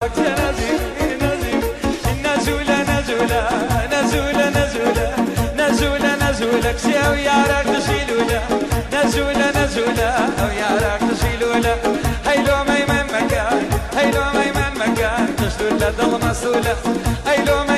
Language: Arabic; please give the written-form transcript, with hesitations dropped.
نزولك ساوي يا راك تشيلولا نزولة أو يا راك تشيلولا هيلو ميمن مكان هيلو ميمن مكان تشتولا ضل مسؤولة هيلو